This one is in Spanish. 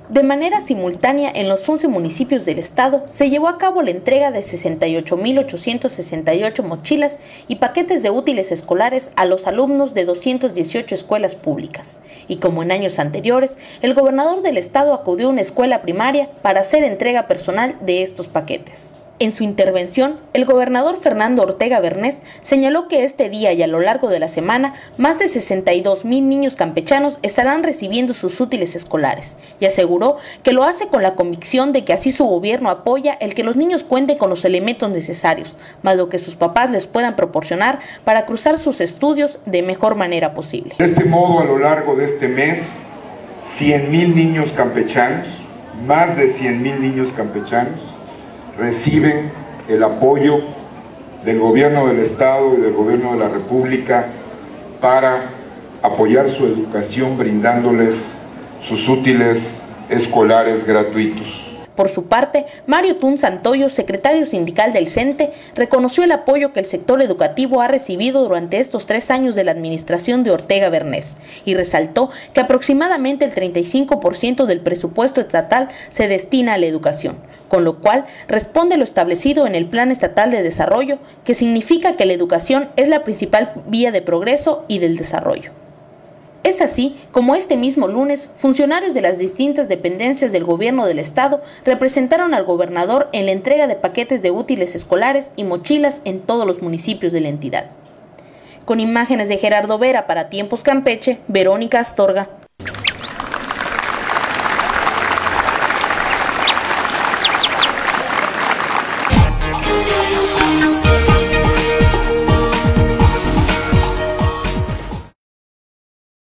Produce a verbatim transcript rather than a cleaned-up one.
De manera simultánea, en los once municipios del estado se llevó a cabo la entrega de sesenta y ocho mil ochocientas sesenta y ocho mochilas y paquetes de útiles escolares a los alumnos de doscientas dieciocho escuelas públicas. Y como en años anteriores, el gobernador del estado acudió a una escuela primaria para hacer entrega personal de estos paquetes. En su intervención, el gobernador Fernando Ortega Bernés señaló que este día y a lo largo de la semana, más de sesenta y dos mil niños campechanos estarán recibiendo sus útiles escolares y aseguró que lo hace con la convicción de que así su gobierno apoya el que los niños cuenten con los elementos necesarios, más lo que sus papás les puedan proporcionar para cruzar sus estudios de mejor manera posible. De este modo, a lo largo de este mes, cien mil niños campechanos, más de cien mil niños campechanos, reciben el apoyo del gobierno del estado y del gobierno de la república para apoyar su educación brindándoles sus útiles escolares gratuitos. Por su parte, Mario Tun Santoyo, secretario sindical del CENTE, reconoció el apoyo que el sector educativo ha recibido durante estos tres años de la administración de Ortega Bernés y resaltó que aproximadamente el treinta y cinco por ciento del presupuesto estatal se destina a la educación, con lo cual responde lo establecido en el Plan Estatal de Desarrollo, que significa que la educación es la principal vía de progreso y del desarrollo. Es así como este mismo lunes, funcionarios de las distintas dependencias del gobierno del estado representaron al gobernador en la entrega de paquetes de útiles escolares y mochilas en todos los municipios de la entidad. Con imágenes de Gerardo Vera para Tiempos Campeche, Verónica Astorga.